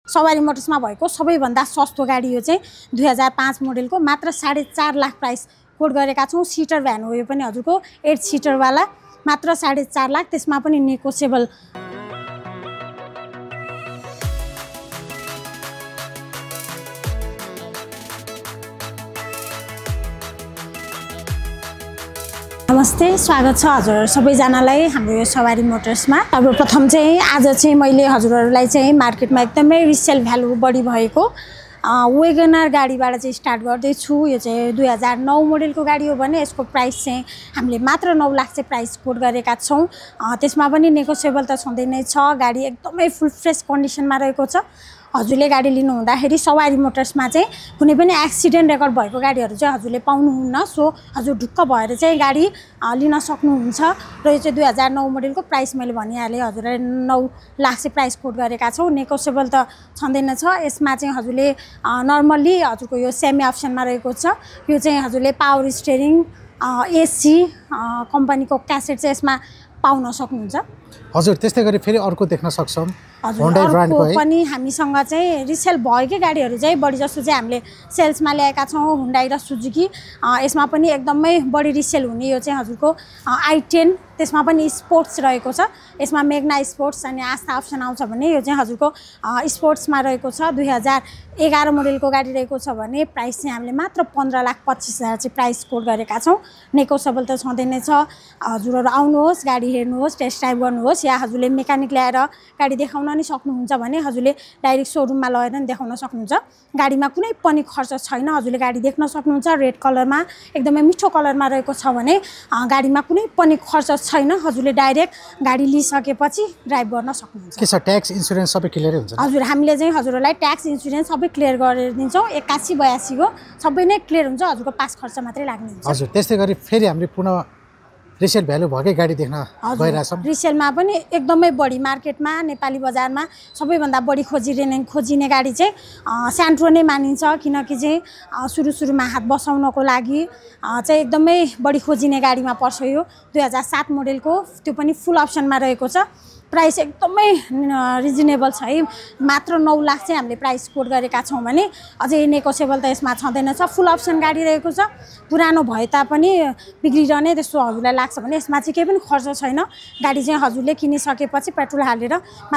सवारी मोटर्समा भएको सबैभन्दा सस्तो गाडी यो चाहिँ 2005 मोडलको मात्र 4.5 लाख प्राइस कोट गरेका छौँ। सिटर भ्यान हो यो पनि हजुरको 8 सिटरवाला मात्र 4.5 लाख, त्यसमा पनि नेगोसिएबल। नमस्ते, स्वागत छ हजुर सबैजनालाई हाम्रो यो सवारी मोटर्समा। सर्वप्रथम चाहिँ आज चाहिँ मैले हजुरहरूलाई चाहिँ मार्केटमा एकदमै रिसेल भ्यालु बढी भएको वेगनर गाडीबाट चाहिँ स्टार्ट गर्दैछु। यो चाहिँ 2009 मोडलको गाडी हो भने यसको प्राइस चाहिँ हामीले मात्र 9 लाख चाहिँ प्राइस कोट गरेका छौँ। त्यसमा पनि नेगोसिएबल त छँदै नै छ। गाडी एकदमै फुल फ्रेस कन्डिसनमा रहेको छ। हजुरले गाडी लिनु हुँदाखेरि सवारी मोटर्समा चाहिँ कुनै पनि एक्सिडेन्ट रेकर्ड भएको गाडीहरू चाहिँ हजुरले पाउनुहुन्न। सो हजुर ढुक्क भएर चाहिँ गाडी लिन सक्नुहुन्छ। र यो चाहिँ 2009 मोडलको प्राइस मैले भनिहालेँ, हजुरले 9 लाख चाहिँ प्राइस कोट गरेका छौँ। नेगोसिएबल त छँदैन छ। यसमा चाहिँ हजुरले नर्मल्ली हजुरको यो सेमी अप्सनमा रहेको छ। यो चाहिँ हजुरले पावर स्टियरिङ एसी कम्पनीको क्यासेट चाहिँ यसमा पाउन सक्नुहुन्छ। हजुर त्यस्तै गरी फेरि अर्को देख्न सक्छौँ होन्डा ब्रान्डको पनि हामीसँग चाहिँ रिसेल भएकै गाडीहरू चाहिँ बढी जस्तो चाहिँ हामीले सेल्समा ल्याएका छौँ। हुन्डाई र सुजुकी यसमा पनि एकदमै बढी रिसेल हुने यो चाहिँ हजुरको i10, त्यसमा पनि स्पोर्ट्स रहेको छ। यसमा मेग्ना स्पोर्ट्स अनि आस्था अप्सन आउँछ भने यो चाहिँ हजुरको स्पोर्ट्समा रहेको छ। 2011 मोडलको गाडी रहेको छ भने प्राइस चाहिँ हामीले मात्र 15,25,000 चाहिँ प्राइस कोट गरेका छौँ। नेगोसिएबल त छँदै नै छ। हजुरहरू आउनुहोस्, गाडी हेर्नुहोस्, टेस्ट ड्राइभ गर्नुहोस्, या हजुरले मेकानिक ल्याएर गाडी देखाउन नि सक्नुहुन्छ भने हजुरले डाइरेक्ट सोरुममा लगेर नि देखाउन सक्नुहुन्छ। गाडीमा कुनै पनि खर्च छैन। हजुरले गाडी देख्न सक्नुहुन्छ। रेड कलरमा एकदमै मिठो कलरमा रहेको छ भने गाडीमा कुनै पनि खर्च छैन। हजुरले डाइरेक्ट गाडी लिइसकेपछि ड्राइभ गर्न सक्नुहुन्छ। के छ ट्याक्स इन्स्योरेन्स सबै क्लियर हुन्छ? हजुर हामीले चाहिँ हजुरलाई ट्याक्स इन्स्योरेन्स सबै क्लियर गरेर दिन्छौँ। 81-82 को सबै नै क्लियर हुन्छ। हजुरको पास खर्च मात्रै लाग्ने हुन्छ। हजुर त्यस्तै गरी फेरि हामीले पुनः रिसेल भ्यालु भएकै गाडी देख्न गइरहेछौँ। रिसेलमा पनि एकदमै बढी मार्केटमा नेपाली बजारमा सबैभन्दा बढी खोजिने गाडी चाहिँ स्यान्ट्रो नै मानिन्छ। किनकि चाहिँ सुरुमा हात बसाउनको लागि चाहिँ एकदमै बढी खोजिने गाडीमा पर्छ यो। 2007 मोडलको त्यो पनि फुल अप्सनमा रहेको छ। प्राइस एकदमै रिजनेबल छ है। मात्र 9 लाख चाहिँ हामीले प्राइस कोट गरेका छौँ भने अझै नेगोसिएबल त यसमा छँदैन छ। फुल अप्सन गाडी रहेको छ। पुरानो भए तापनि बिग्रिरहने त्यस्तो हजुरलाई लाग्छ भने यसमा चाहिँ केही पनि खर्च छैन। गाडी चाहिँ हजुरले किनिसकेपछि पेट्रोल हालेर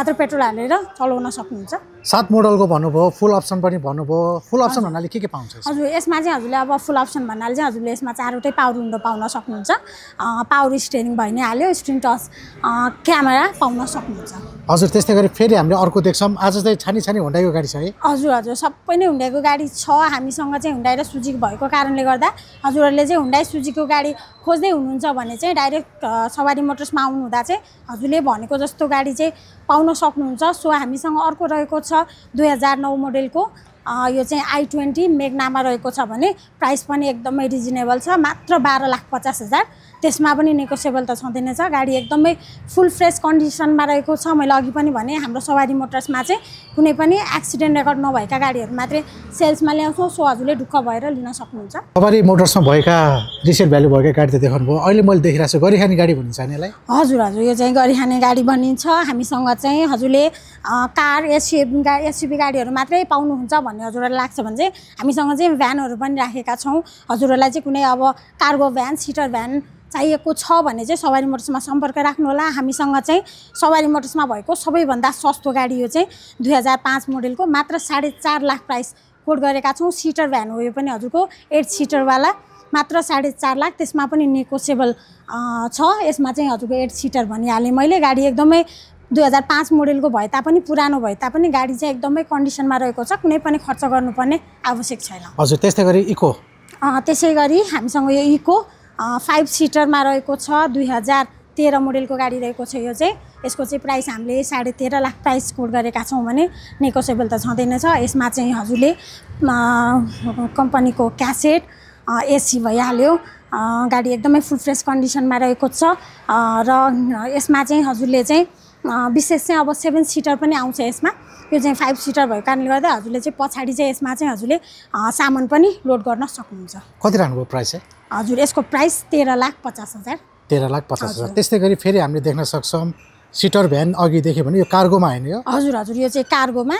चलाउन सक्नुहुन्छ। 7 मोडलको भन्नुभयो, फुल अप्सन पनि भन्नुभयो। फुल अप्सन भन्नाले के पाउँछ? हजुर यसमा चाहिँ हजुरले अब फुल अप्सन भन्नाले चाहिँ हजुरले यसमा 4वटै पावर विन्डो पाउन सक्नुहुन्छ। पावर स्टियरिङ भइ नै हाल्यो। स्क्रिन टच क्यामेरा पाउन सक्नुहुन्छ। हजुर त्यस्तै गरी फेरि हामीले अर्को देख्छौँ। आज चाहिँ छानी हुन्डाईको गाडी छ है? हजुर सबै नै हुन्डाईको गाडी छ। हामीसँग चाहिँ हुन्डाई र सुजुकी भएको कारणले गर्दा हजुरहरूले चाहिँ हुन्डाई सुजुकीको गाडी खोज्दै हुनुहुन्छ भने चाहिँ डाइरेक्ट सवारी मोटर्समा आउनु हुँदा चाहिँ हजुरले भनेको जस्तो गाडी चाहिँ पाउन सक्नुहुन्छ। सो हामीसँग अर्को रहेको छ 2009 मोडलको यो चाहिँ i20 मेग्नामा रहेको छ भने प्राइस पनि एकदमै रिजनेबल छ। मात्र 12,50,000। त्यसमा पनि नेगोसिएबल त छँदैन छ। गाडी एकदमै फुल फ्रेस कन्डिसनमा रहेको छ। मैले अघि पनि भने हाम्रो सवारी मोटर्समा चाहिँ कुनै पनि एक्सिडेन्ट रेकर्ड नभएका गाडीहरू मात्रै सेल्समा ल्याउँछौँ। सो हजुरले ढुक्क भएर लिन सक्नुहुन्छ। सवारी मोटर्समा भएका रिसेल भ्यालु भएका गाडी त देखाउनु भयो। अहिले मैले देखिरहेको छु गरिखाने गाडी भनिन्छ यसलाई? हजुर यो चाहिँ गरिखाने गाडी भनिन्छ। हामीसँग चाहिँ हजुरले कार एसयुभी गाडीहरू मात्रै पाउनुहुन्छ भन्ने हजुरहरूलाई लाग्छ भने चाहिँ हामीसँग चाहिँ भ्यानहरू पनि राखेका छौँ। हजुरहरूलाई चाहिँ कुनै अब कार्गो भ्यान, सिटर भ्यान चाहिएको छ भने चाहिँ सवारी मोटर्समा सम्पर्क राख्नु होला। हामीसँग चाहिँ सवारी मोटर्समा भएको सबैभन्दा सस्तो गाडी यो चाहिँ 2005 मोडलको मात्र 4.5 लाख प्राइस कोट गरेका छौँ। सिटर भ्यान हो यो पनि हजुरको 8 सिटरवाला मात्र 4.5 लाख। त्यसमा पनि नेगोसिएबल छ। यसमा चाहिँ हजुरको 8 सिटर भनिहालेँ मैले। गाडी एकदमै 2005 मोडलको भए तापनि पुरानो भए तापनि गाडी चाहिँ एकदमै कन्डिसनमा रहेको छ। कुनै पनि खर्च गर्नुपर्ने आवश्यक छैन। हजुर त्यस्तै गरी इको त्यसै गरी हामीसँग यो इको 5 सिटरमा रहेको छ। 2013 मोडलको गाडी रहेको छ। यो चाहिँ यसको चाहिँ प्राइस हामीले 13.5 लाख प्राइस कोट गरेका छौँ भने नेगोसिएबल त छँदैन छ। यसमा चाहिँ हजुरले कम्पनीको क्यासेट एसी भइहाल्यो। गाडी एकदमै फुल फ्रेस कन्डिसनमा रहेको छ। र यसमा चाहिँ हजुरले चाहिँ विशेष चाहिँ अब 7 सिटर पनि आउँछ यसमा। यो चाहिँ 5 सिटर भएको कारणले गर्दा हजुरले चाहिँ पछाडि चाहिँ यसमा चाहिँ हजुरले सामान पनि लोड गर्न सक्नुहुन्छ। कति राख्नुभयो प्राइस चाहिँ? हजुर यसको प्राइस 13,50,000। 13,50,000। त्यस्तै गरी फेरि हामीले देख्न सक्छौँ सिटर भ्यान अघि देख्यो भने यो कार्गोमा हैन यो? हजुर हजुर, यो चाहिँ कार्गोमा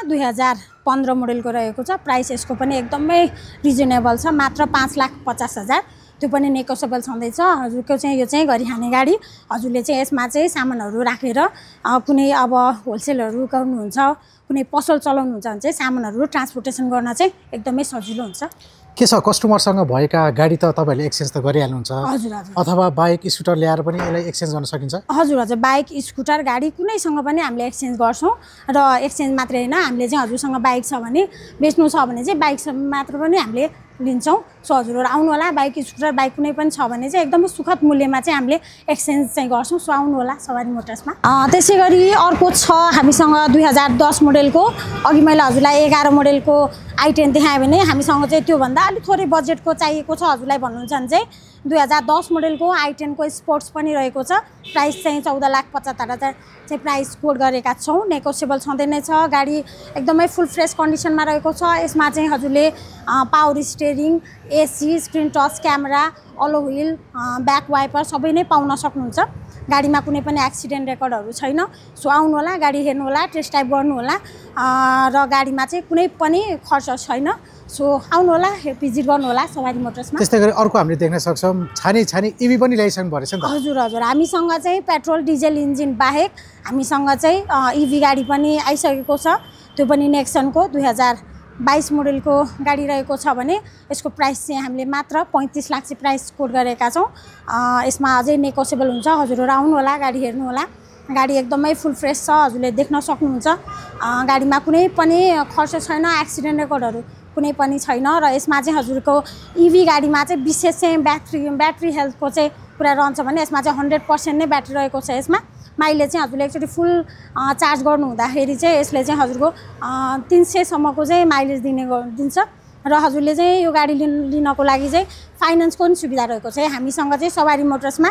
2015 मोडलको रहेको छ। प्राइस यसको पनि एकदमै रिजनेबल छ, मात्र 5,50,000। त्यो पनि नेगोसिएबल छँदैछ। हजुरको चाहिँ यो चाहिँ गरिखाने गाडी। हजुरले चाहिँ यसमा चाहिँ सामानहरू राखेर कुनै अब होलसेलहरू गर्नुहुन्छ, कुनै पसल चलाउनुहुन्छ भने चाहिँ सामानहरू ट्रान्सपोर्टेसन गर्न चाहिँ एकदमै सजिलो हुन्छ। के छ, कस्टमरसँग भएका गाडी त तपाईँहरूले एक्सचेन्ज त गरिहाल्नुहुन्छ? हजुर हजुर। अथवा बाइक स्कुटर ल्याएर पनि यसलाई एक्सचेन्ज गर्न सकिन्छ? हजुर हजुर, बाइक स्कुटर गाडी कुनैसँग पनि हामीले एक्सचेन्ज गर्छौँ। र एक्सचेन्ज मात्रै होइन, हामीले चाहिँ हजुरसँग बाइक छ भने, बेच्नु छ भने चाहिँ बाइक मात्र पनि हामीले लिन्छौँ। सो हजुरहरू आउनु होला। बाइक स्कुटर बाइक कुनै पनि छ भने चाहिँ एकदमै सुखद मूल्यमा चाहिँ हामीले एक्सचेन्ज चाहिँ गर्छौँ। सो आउनु होला सवारी मोटर्समा। त्यसै गरी अर्को छ हामीसँग 2010 मोडलको। अघि मैले हजुरलाई 11 मोडलको i10 देखाएँ भने हामीसँग चाहिँ त्योभन्दा अलिक थोरै बजेटको चाहिएको छ हजुरलाई भन्नुहुन्छ भने चाहिँ 2010 मोडलको i10 को स्पोर्ट्स पनि रहेको छ। प्राइस चाहिँ 14,75,000 चाहिँ प्राइस कोड गरेका छौँ। नेगोसिएबल छँदै नै छ। गाडी एकदमै फुल फ्रेस कन्डिसनमा रहेको छ। यसमा चाहिँ हजुरले power steering, AC, screen touch camera, alloy wheel, back wiper सबै नै पाउन सक्नुहुन्छ। गाडीमा कुनै पनि एक्सिडेन्ट रेकर्डहरू छैन। सो आउनु होला, गाडी हेर्नु होला, टेस्ट ड्राइभ गर्नु होला। र गाडीमा चाहिँ कुनै पनि खर्च छैन। सो आउनु होला, भिजिट गर्नु होला सवारी मोटर्समा। त्यस्तै गरी अर्को हामीले देख्न सक्छौँ छानी इभी पनि ल्याइसक्नु भएछ नि त? हजुर हजुर, हामीसँग चाहिँ पेट्रोल डिजेल इन्जिन बाहेक हामीसँग चाहिँ इभी गाडी पनि आइसकेको छ। त्यो पनि नेक्सनको 2022 मोडलको गाडी रहेको छ भने यसको प्राइस चाहिँ हामीले मात्र 35 लाख चाहिँ प्राइस कोड गरेका छौँ। यसमा अझै नेगोसिएबल हुन्छ। हजुरहरू आउनु होला, गाडी हेर्नु होला। गाडी एकदमै फुल फ्रेस छ, हजुरले देख्न सक्नुहुन्छ। गाडीमा कुनै पनि खर्च छैन, एक्सिडेन्ट रेकर्डहरू कुनै पनि छैन। र यसमा चाहिँ हजुरको इभी गाडीमा चाहिँ विशेष चाहिँ ब्याट्री हेल्थको चाहिँ कुरा रहन्छ भने यसमा चाहिँ 100% नै ब्याट्री रहेको छ। यसमा माइलेज चाहिँ हजुरले एकचोटि फुल चार्ज गर्नु हुँदाखेरि चाहिँ यसले चाहिँ हजुरको 300 सम्मको चाहिँ माइलेज दिन्छ। र हजुरले चाहिँ यो गाडी लिनको लागि चाहिँ फाइनेन्सको पनि सुविधा रहेको छ। हामीसँग चाहिँ सवारी मोटर्समा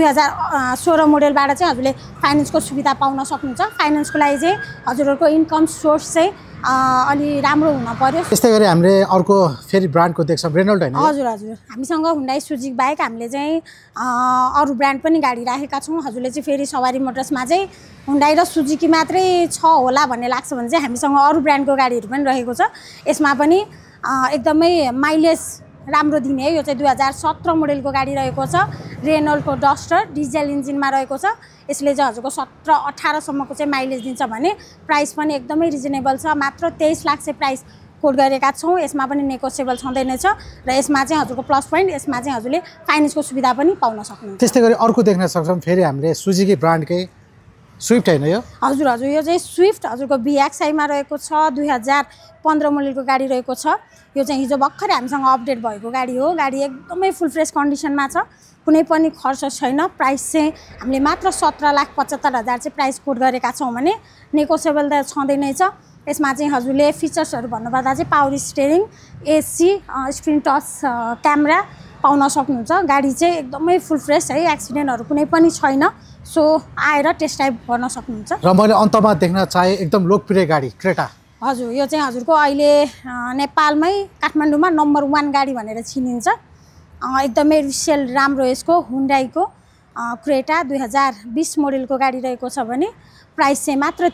2016 मोडलबाट चाहिँ हजुरले फाइनेन्सको सुविधा पाउन सक्नुहुन्छ। फाइनेन्सको लागि चाहिँ हजुरहरूको इन्कम सोर्स चाहिँ अलि राम्रो हुन पर्यो। त्यस्तै गरी हामीले अर्को फेरि ब्रान्डको देख्छौँ, रेनल्ट हैन? हजुर हजुर, हामीसँग हुन्डाई सुजुकी बाहेक हामीले चाहिँ अरू ब्रान्ड पनि गाडी राखेका छौँ। हजुरले चाहिँ फेरि सवारी मोटर्समा चाहिँ हुन्डाई र सुजुकी मात्रै छ होला भन्ने लाग्छ भने चाहिँ हामीसँग अरू ब्रान्डको गाडीहरू पनि रहेको छ। यसमा पनि एकदमै माइलेज राम्रो दिने। यो चाहिँ 2017 मोडलको गाडी रहेको छ। रेनल्टको डस्टर डिजेल इन्जिनमा रहेको छ। यसले चाहिँ हजुरको 17-18 सम्मको चाहिँ माइलेज दिन्छ भने प्राइस पनि एकदमै रिजनेबल छ। मात्र 23 लाख चाहिँ प्राइस कोड गरेका छौँ। यसमा पनि नेगोसिएबल छँदै नै छ। र यसमा चाहिँ हजुरको प्लस पोइन्ट, यसमा चाहिँ हजुरले फाइनेन्सको सुविधा पनि पाउन सक्नुहुन्छ। त्यस्तै गरी अर्को देख्न सक्छौँ फेरि हामीले सुजुकी ब्रान्डकै स्विफ्ट हैन यो? हजुर हजुर, यो चाहिँ स्विफ्ट हजुरको VXI-मा रहेको छ। 2015 मोडलको गाडी रहेको छ। यो चाहिँ हिजो भर्खरै हामीसँग अपडेट भएको गाडी हो। गाडी एकदमै फुल फ्रेस कन्डिसनमा छ, कुनै पनि खर्च छैन। प्राइस चाहिँ हामीले मात्र 17,75,000 चाहिँ प्राइस कोड गरेका छौँ भने नेगोसिएबल त छँदै नै छ। यसमा चाहिँ हजुरले फिचर्सहरू भन्नुपर्दा चाहिँ power steering, AC, screen touch camera पाउन सक्नुहुन्छ। गाडी चाहिँ एकदमै फुल फ्रेस है, एक्सिडेन्टहरू कुनै पनि छैन। सो आएर टेस्ट ड्राइभ गर्न सक्नुहुन्छ। र मैले अन्तमा देख्न चाहे एकदम लोकप्रिय गाडी क्रेटा। हजुर, यो चाहिँ हजुरको अहिले नेपालमै काठमाडौँमा नम्बर 1 गाडी भनेर चिनिन्छ। एकदमै रिसेल राम्रो यसको हुन्डाईको क्रेटा 2020 मोडलको गाडी रहेको छ भने प्राइस चाहिँ मात्र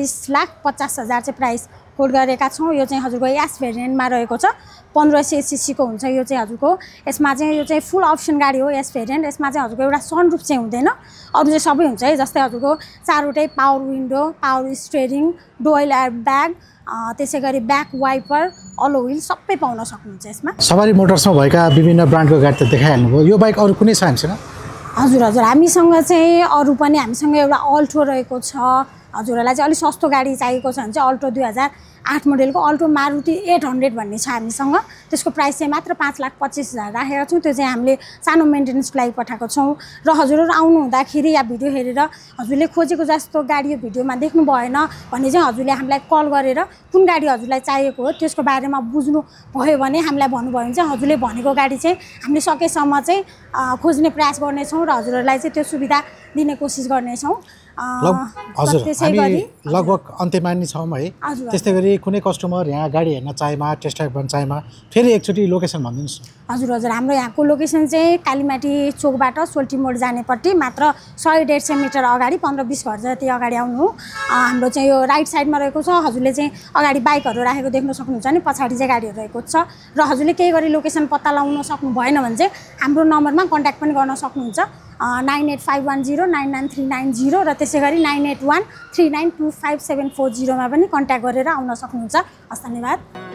43,50,000 चाहिँ प्राइस कोड गरेका छौँ। यो चाहिँ हजुरको एस भेरिएन्टमा रहेको छ। 1500 cc को हुन्छ यो चाहिँ हजुरको। यसमा चाहिँ यो चाहिँ फुल अप्सन गाडी हो एस भेरिएन्ट। यसमा चाहिँ हजुरको एउटा सनरुफ चाहिँ हुँदैन, अरू चाहिँ सबै हुन्छ है। जस्तै हजुरको चारवटै power window, power steering, dual air bag, त्यसै गरी ब्याक वाइपर, अलो व्हिल सबै पाउन सक्नुहुन्छ यसमा। सवारी मोटर्समा भएका विभिन्न ब्रान्डको गाडी त देखाइहाल्नुभयो। यो बाइक अरू कुनै छ हामीसँग? हजुर हजुर, हामीसँग चाहिँ अरू पनि हामीसँग एउटा अल्टो रहेको छ। हजुरहरूलाई चाहिँ अलिक सस्तो गाडी चाहिएको छ भने चाहिँ अल्टो 2008 मोडलको अल्टो मारुति 800 भन्ने छ हामीसँग। त्यसको प्राइस चाहिँ मात्र 5,25,000 राखेका छौँ। त्यो चाहिँ हामीले सानो मेन्टेनेन्सको लागि पठाएको छौँ। र हजुरहरू आउनु हुँदाखेरि या भिडियो हेरेर हजुरले खोजेको जस्तो गाडी यो भिडियोमा देख्नु भएन भने चाहिँ हजुरले हामीलाई कल गरेर कुन गाडी हजुरलाई चाहिएको हो त्यसको बारेमा बुझ्नु भयो भने हामीलाई भन्नुभयो भने चाहिँ हजुरले भनेको गाडी चाहिँ हामीले सकेसम्म चाहिँ खोज्ने प्रयास गर्नेछौँ र हजुरहरूलाई चाहिँ त्यो सुविधा दिने कोसिस गर्नेछौँ। हजुर त्यसै हामी गरी लगभग अन्त्यमा नि छौँ है हजुर त्यस्तै गरी कुनै कस्टमर यहाँ गाडी हेर्न चाहेमा टेस्ट ड्राइभ गर्न चाहेमा फेरि एकचोटि लोकेसन भनिदिनुहोस् न हजुर हजुर हाम्रो यहाँको लोकेसन चाहिँ कालीमाटी चोकबाट सोल्टी मोड जानेपट्टि मात्र 100-150 मिटर अगाडि 15-20 घर जति अगाडि आउनु हाम्रो चाहिँ यो राइट साइडमा रहेको छ हजुरले चाहिँ अगाडि बाइकहरू राखेको देख्न सक्नुहुन्छ नि पछाडि चाहिँ गाडीहरू रहेको छ र हजुरले केही गरी लोकेसन पत्ता लगाउन सक्नु भएन भने चाहिँ हाम्रो नम्बरमा कन्ट्याक्ट पनि गर्न सक्नुहुन्छ 9851099390 र त्यसै गरी 9813925740 मा पनि कन्ट्याक्ट गरेर आउन सक्नुहुन्छ हस् धन्यवाद